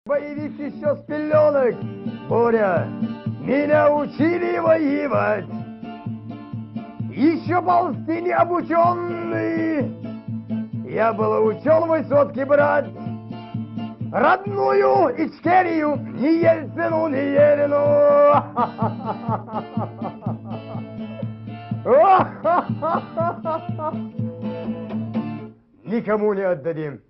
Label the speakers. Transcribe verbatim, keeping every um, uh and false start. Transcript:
Speaker 1: Боевик еще с пелёнок, Боря, меня учили воевать. Еще ползти не обученный, я был учен высотки брать. Родную Ичкерию ни Ельцину, ни Елину никому не отдадим.